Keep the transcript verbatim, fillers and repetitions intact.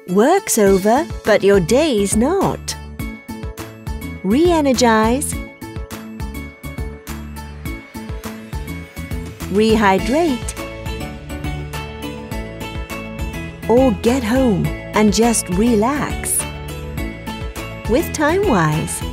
Work's over, but your day's not. Re-energize. Rehydrate. Or get home and just relax with Timewise.